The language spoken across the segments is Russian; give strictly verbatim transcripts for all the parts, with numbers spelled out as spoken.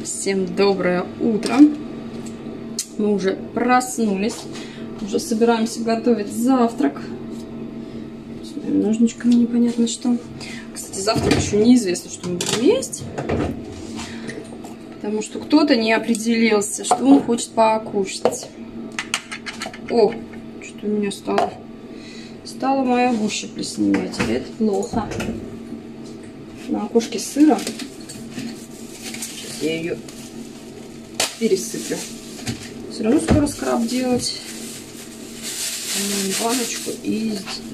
Всем доброе утро. Мы уже проснулись. Уже собираемся готовить завтрак. С моими ножничками непонятно что. Кстати, завтрак еще неизвестно, что мы будем есть. Потому что кто-то не определился, что он хочет покушать. О, что-то у меня стало. Стала моя гуща плесневеть. Это плохо. На окошке сыра. Сейчас я ее пересыплю. Все равно скоро скраб делать. Помоем баночку и...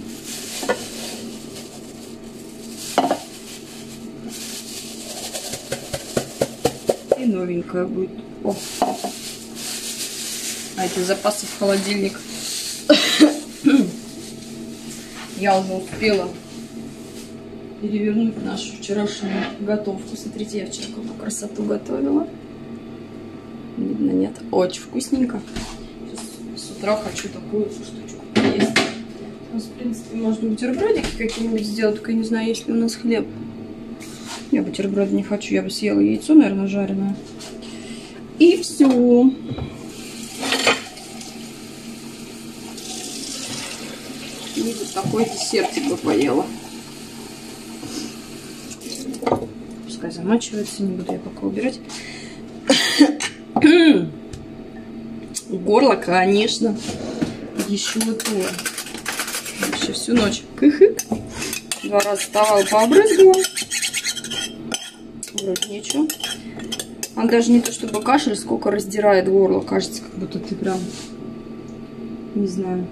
И новенькая будет. О. А это запасы в холодильник. Я уже успела перевернуть нашу вчерашнюю готовку. Смотрите, я вчера какую красоту готовила. Видно, нет? Очень вкусненько. Сейчас с утра хочу такую штучку поесть. У нас, в принципе, можно бутербродики какие-нибудь сделать, только я не знаю, есть ли у нас хлеб. Я бутерброды не хочу, я бы съела яйцо, наверное, жареное. И все. И вот такой десертик бы поела. Пускай замачивается, не буду я пока убирать. Горло, конечно, еще то. Еще всю ночь кыхык. Два раза вставала, пообрызгала. Вроде ничего. Он даже не то чтобы кашель, сколько раздирает горло. Кажется, как будто ты прям, не знаю.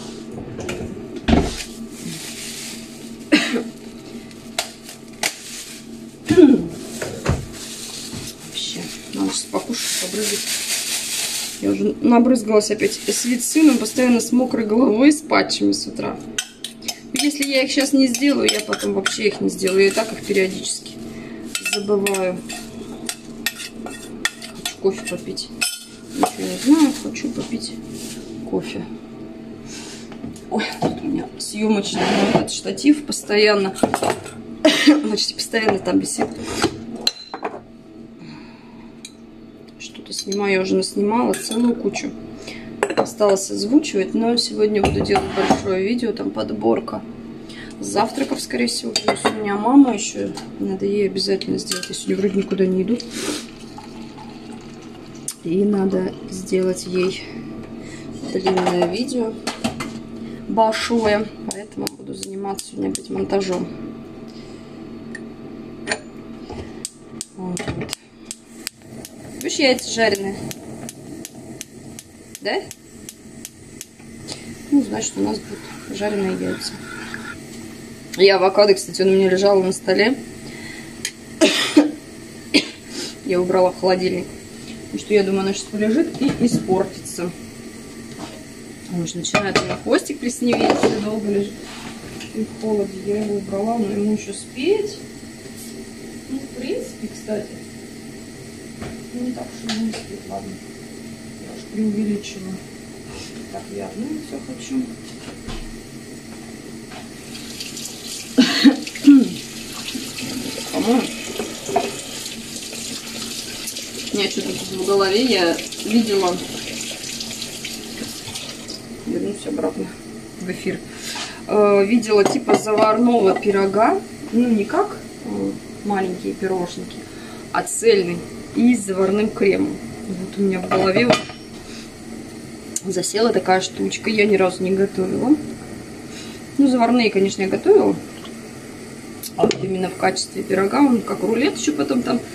Вообще, надо сейчас покушать, побрызгать. Я уже набрызгалась опять с вицином, постоянно с мокрой головой, с патчами с утра. Если я их сейчас не сделаю, я потом вообще их не сделаю. Я и так их периодически забываю. Хочу кофе попить. Ничего не знаю, хочу попить кофе. Ой, тут у меня съемочный этот штатив постоянно, почти постоянно там висит. Что-то снимаю, я уже наснимала целую кучу. Осталось озвучивать, но сегодня буду делать большое видео, там подборка завтраков, скорее всего. Плюс у меня мама еще, надо ей обязательно сделать. Я сегодня вроде никуда не иду. И надо сделать ей длинное видео, большое. Поэтому буду заниматься сегодня опять монтажом. Вот. Видишь, яйца жареные? Да? Ну, значит, у нас будут жареные яйца. И авокадо, кстати, он у меня лежал на столе. Я убрала в холодильник. Потому что я думаю, она сейчас полежит и испортится. Он уже начинает у меня хвостик плесневеть, если долго лежит. И в холоде я его убрала, но ему еще спеть. Ну, в принципе, кстати, не так уж и не спит, ладно. Я уж преувеличиваю. Так, я одну все хочу. По-моему, у меня что-то в голове, я видела, вернусь обратно в эфир, э, видела типа заварного пирога, ну не как э, маленькие пирожники, а цельный и с заварным кремом. Вот у меня в голове вот засела такая штучка, я ни разу не готовила. Ну, заварные, конечно, я готовила. А вот именно в качестве пирога, он как рулет еще потом там.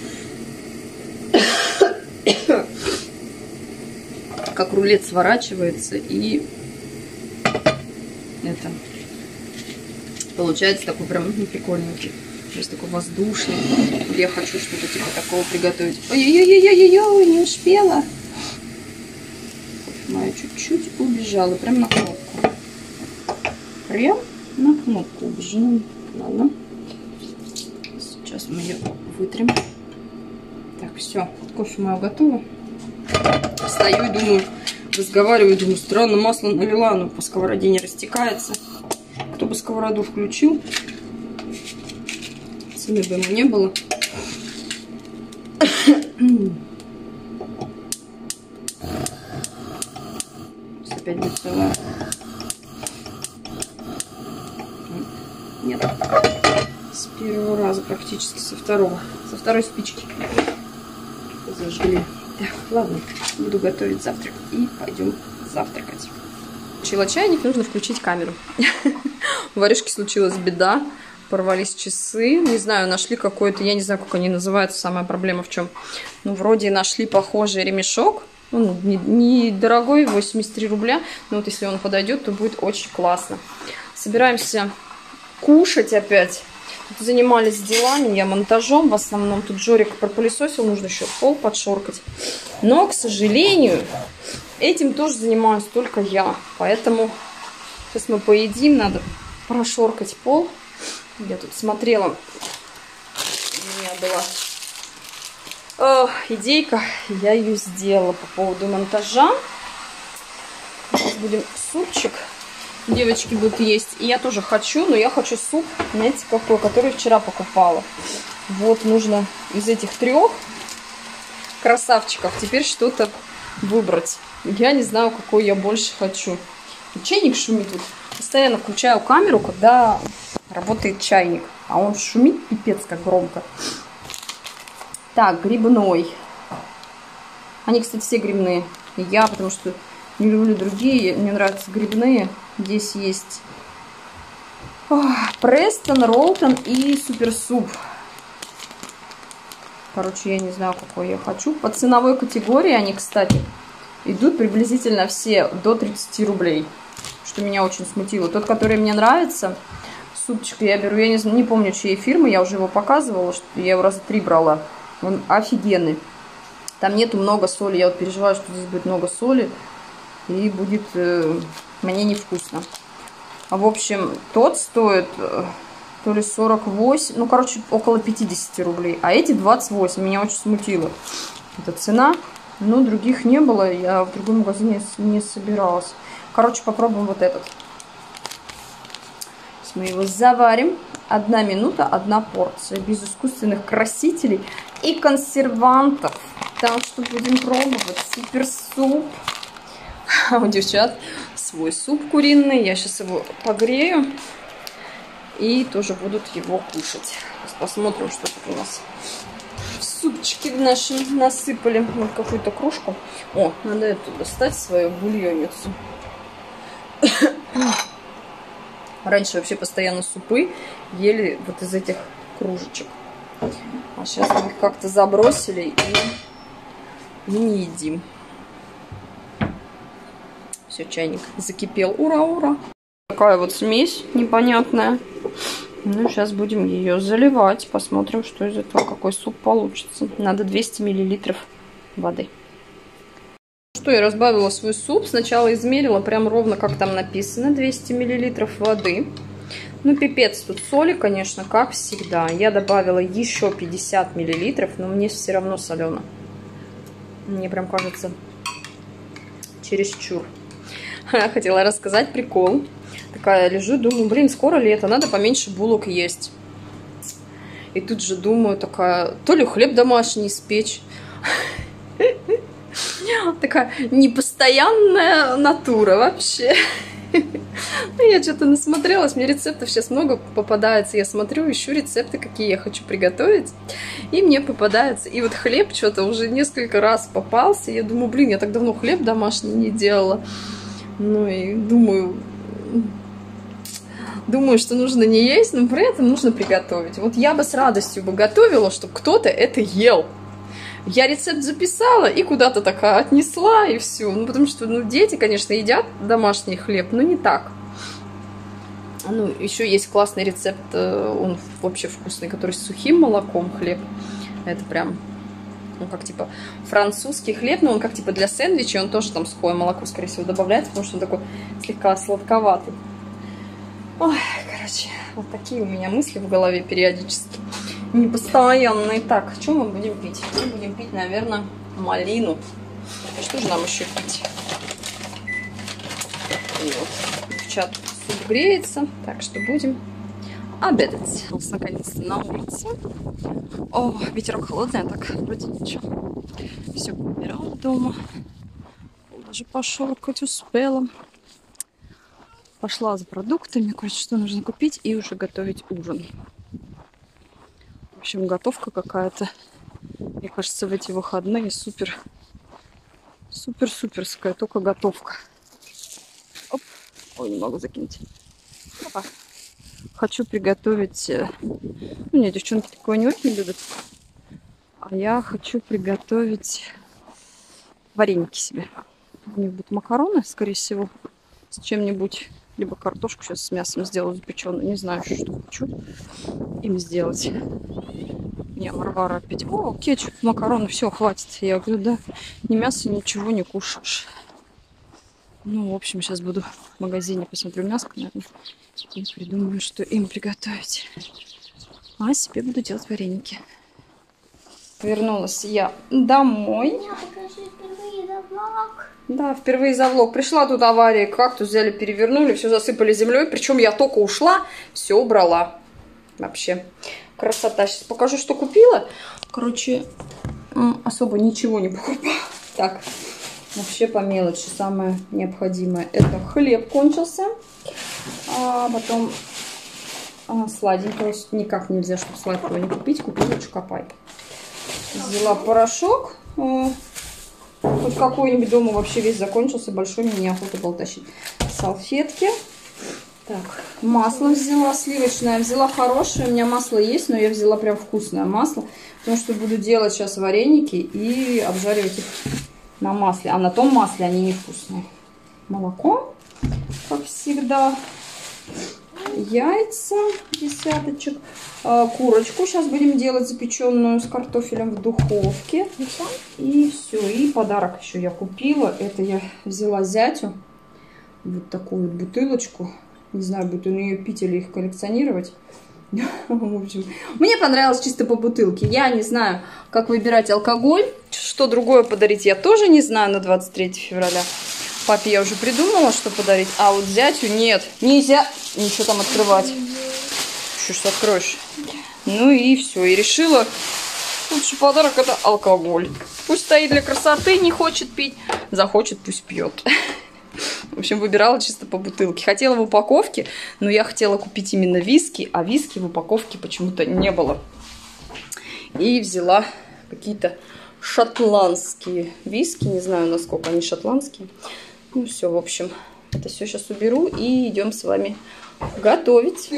Как рулет сворачивается и это получается такой прям ну, прикольненький. То есть такой воздушный. Я хочу что-то типа такого приготовить. Ой-ой-ой-ой-ой, не успела. Моя чуть-чуть убежала, прям на кнопку. Прям на кнопку убежала. Ладно. Сейчас мы ее вытрем. Так, все, кофе мое готово. Стою и думаю, разговариваю, думаю, странно, масло налила, но по сковороде не растекается. Кто бы сковороду включил, цены бы ему не было. Опять лицевая. Нет. С первого раза практически, со второго. Со второй спички. Зажгли. Так, ладно. Буду готовить завтрак. И пойдем завтракать. Включила чайник, нужно включить камеру. У Варюшки случилась беда. Порвались часы. Не знаю, нашли какой-то, я не знаю, как они называются. Самая проблема в чем? Ну, вроде нашли похожий ремешок. Он недорогой, восемьдесят три рубля. Но вот если он подойдет, то будет очень классно. Собираемся кушать опять. Тут занимались делами, я монтажом в основном. Тут Жорик пропылесосил, нужно еще пол подшоркать. Но, к сожалению, этим тоже занимаюсь только я. Поэтому сейчас мы поедим, надо прошоркать пол. Я тут смотрела, у меня была э, идейка, я ее сделала по поводу монтажа. Сейчас будем супчик. Девочки будут есть. И я тоже хочу, но я хочу суп, знаете, какой, который вчера покупала. Вот, нужно из этих трех красавчиков теперь что-то выбрать. Я не знаю, какой я больше хочу. Чайник шумит тут. Постоянно включаю камеру, когда работает чайник. А он шумит пипец как громко. Так, грибной. Они, кстати, все грибные. Я, потому что не люблю другие. Мне нравятся грибные. Здесь есть Престон, Ролтон и Суперсуп. Короче, я не знаю, какой я хочу. По ценовой категории они, кстати, идут приблизительно все до тридцати рублей. Что меня очень смутило. Тот, который мне нравится, супчик я беру, я не, не помню, чьей фирмы, я уже его показывала, что я его раза три брала. Он офигенный. Там нету много соли. Я вот переживаю, что здесь будет много соли. И будет э, мне невкусно. А в общем, тот стоит э, то ли сорок восемь, ну, короче, около пятидесяти рублей. А эти двадцать восемь. Меня очень смутило эта цена. Но других не было. Я в другом магазине не собиралась. Короче, попробуем вот этот. Сейчас мы его заварим. Одна минута, одна порция. Без искусственных красителей и консервантов. Так что будем пробовать. Супер суп. А у девчат свой суп куриный. Я сейчас его погрею. И тоже будут его кушать. Сейчас посмотрим, что тут у нас. Супчики в нашем насыпали. Вот какую-то кружку. О, надо эту достать, свою бульонницу. Раньше вообще постоянно супы ели вот из этих кружечек. А сейчас мы их как-то забросили и, и не едим. Все, чайник закипел. Ура, ура! Такая вот смесь непонятная. Ну, сейчас будем ее заливать. Посмотрим, что из этого, какой суп получится. Надо двести миллилитров воды. Что, я разбавила свой суп. Сначала измерила прям ровно, как там написано. двести миллилитров воды. Ну, пипец тут соли, конечно, как всегда. Я добавила еще пятьдесят миллилитров, но мне все равно солено. Мне прям кажется чересчур. Хотела рассказать прикол. Такая лежу, думаю, блин, скоро ли это? Надо поменьше булок есть. И тут же думаю, такая, то ли хлеб домашний испечь. Такая непостоянная натура вообще. Я что-то насмотрелась, мне рецептов сейчас много попадается. Я смотрю, ищу рецепты, какие я хочу приготовить. И мне попадается. И вот хлеб что-то уже несколько раз попался. Я думаю, блин, я так давно хлеб домашний не делала. Ну и думаю... Думаю, что нужно не есть, но при этом нужно приготовить. Вот я бы с радостью бы готовила, чтобы кто-то это ел. Я рецепт записала и куда-то такая отнесла, и все. Ну, потому что, ну, дети, конечно, едят домашний хлеб, но не так. Ну, еще есть классный рецепт, он вообще вкусный, который с сухим молоком хлеб. Это прям, ну, как типа французский хлеб, но он как типа для сэндвича, он тоже там сухое молоко, скорее всего, добавляется, потому что он такой слегка сладковатый. Ой, короче, вот такие у меня мысли в голове периодически. Непостоянные. Так, что мы будем пить? Мы будем пить, наверное, малину. Что же нам еще пить? И вот, девчат, суп греется. Так что будем обедать. Наконец-то на улице. О, ветерок холодный, а так вроде ничего. Все убирала дома. Даже пошоркать успела. Пошла за продуктами, кое-что нужно купить и уже готовить ужин. В общем, готовка какая-то. Мне кажется, в эти выходные супер, супер-суперская, только готовка. Оп. Ой, не могу закинуть. Опа. Хочу приготовить... Ну, нет, девчонки такое не очень любят. А я хочу приготовить вареники себе. У них будут макароны, скорее всего, с чем-нибудь. Либо картошку сейчас с мясом сделаю запеченную. Не знаю, что хочу им сделать. Не, Варвара опять. О, кетчуп, макароны, все, хватит. Я говорю, да, ни мяса, ничего не кушаешь. Ну, в общем, сейчас буду в магазине, посмотрю мяско, наверное, и придумаю, что им приготовить. А себе буду делать вареники. Вернулась я домой. Я покажу впервые за влог. Да, впервые за влог. Пришла тут авария, кактус взяли, перевернули, все засыпали землей. Причем я только ушла, все убрала. Вообще красота. Сейчас покажу, что купила. Короче, особо ничего не покупала. Так, вообще по мелочи самое необходимое. Это хлеб кончился. А потом а, сладенького. Никак нельзя, чтобы сладкого не купить. Купила Чокопай. Взяла порошок. Хоть какой-нибудь дома вообще весь закончился. Большой мне неохота было тащить. Салфетки. Так, масло взяла сливочное. Взяла хорошее. У меня масло есть, но я взяла прям вкусное масло. Потому что буду делать сейчас вареники и обжаривать их на масле. А на том масле они невкусные. Молоко, как всегда. Яйца, десяточек. Курочку сейчас будем делать запеченную с картофелем в духовке. И все. И подарок еще я купила. Это я взяла зятю. Вот такую вот бутылочку. Не знаю, будет он ее пить или их коллекционировать. В общем, мне понравилось чисто по бутылке. Я не знаю, как выбирать алкоголь. Что другое подарить, я тоже не знаю на двадцать третье февраля. Папе я уже придумала, что подарить. А вот зятю нет. Нельзя ничего там открывать. Что ж откроешь? Ну и все. И решила, лучший подарок это алкоголь. Пусть стоит для красоты, не хочет пить. Захочет, пусть пьет. В общем, выбирала чисто по бутылке. Хотела в упаковке, но я хотела купить именно виски, а виски в упаковке почему-то не было. И взяла какие-то шотландские виски. Не знаю, насколько они шотландские. Ну все, в общем, это все сейчас уберу и идем с вами готовить.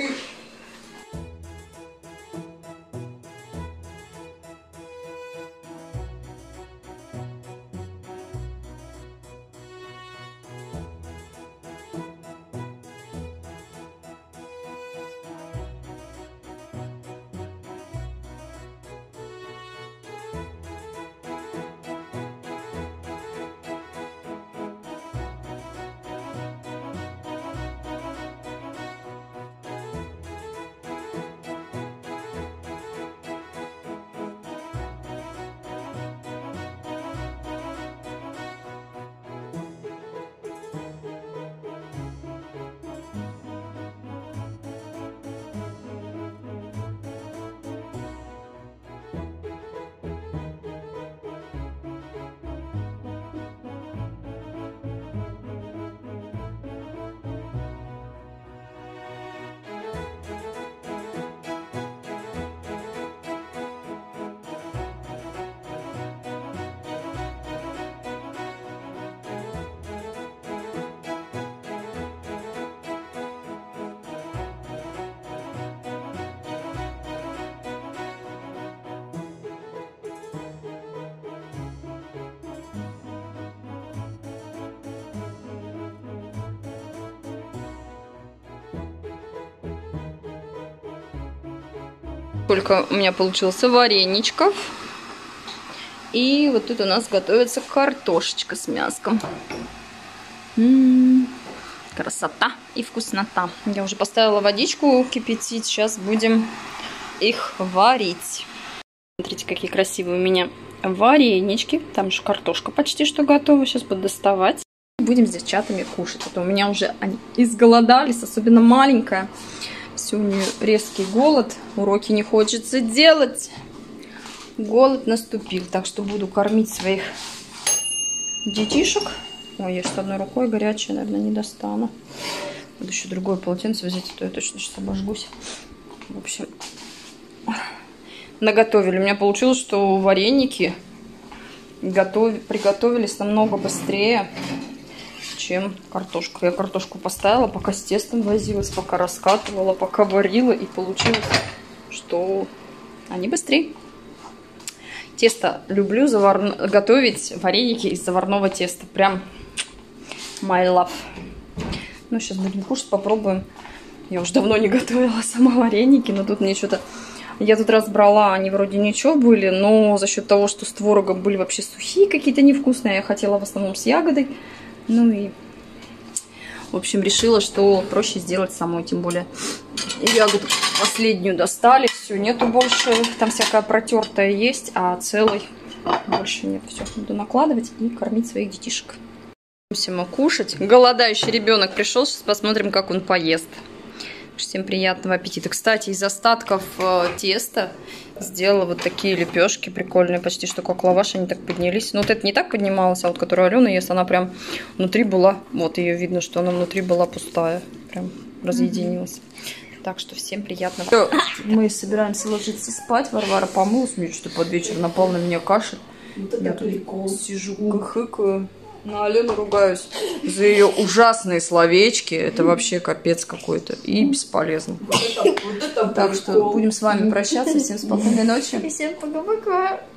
Сколько у меня получилось вареничков. И вот тут у нас готовится картошечка с мяском. М-м-м, красота и вкуснота. Я уже поставила водичку кипятить. Сейчас будем их варить. Смотрите, какие красивые у меня варенички. Там же картошка почти что готова. Сейчас буду доставать. Будем с девчатами кушать. А то у меня уже они изголодались, особенно маленькая. Все, у нее резкий голод. Уроки не хочется делать. Голод наступил. Так что буду кормить своих детишек. Ой, я что одной рукой горячая, наверное, не достану. Надо еще другое полотенце взять, а то я точно сейчас обожгусь. В общем, наготовили. У меня получилось, что вареники готов... приготовились намного быстрее, чем картошка. Я картошку поставила, пока с тестом возилась, пока раскатывала, пока варила. И получилось, что они быстрее. Тесто люблю завар... готовить вареники из заварного теста. Прям my love. Ну, сейчас будем кушать, попробуем. Я уже давно не готовила сама вареники, но тут мне что-то... Я тут раз брала, они вроде ничего были, но за счет того, что с творогом были вообще сухие какие-то невкусные, я хотела в основном с ягодой. Ну и, в общем, решила, что проще сделать самой, тем более ягоду последнюю достали, все, нету больше, там всякая протертая есть, а целой больше нет. Все, буду накладывать и кормить своих детишек. Мы кушать. Голодающий ребенок пришел, сейчас посмотрим, как он поест. Всем приятного аппетита. Кстати, из остатков э, теста сделала вот такие лепешки прикольные, почти что как лаваш, они так поднялись. Но вот это не так поднималось, а вот которую Алена ест, она прям внутри была, вот ее видно, что она внутри была пустая, прям разъединилась. Mm-hmm. Так что всем приятного. Мы собираемся ложиться спать. Варвара помылась, мне что-то под вечер напал на меня кашель. Вот я тут сижу, кыхыкаю. На Алену ругаюсь за ее ужасные словечки. Это вообще капец какой-то. И бесполезно. Вот это, вот это так что будем с вами прощаться. Всем спокойной ночи. И всем пока-пока.